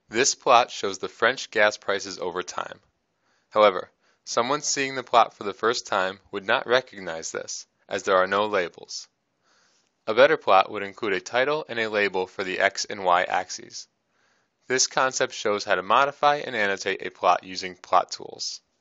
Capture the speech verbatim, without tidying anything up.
This plot shows the French gas prices over time. However, someone seeing the plot for the first time would not recognize this, as there are no labels. A better plot would include a title and a label for the X and Y axes. This concept shows how to modify and annotate a plot using plot tools.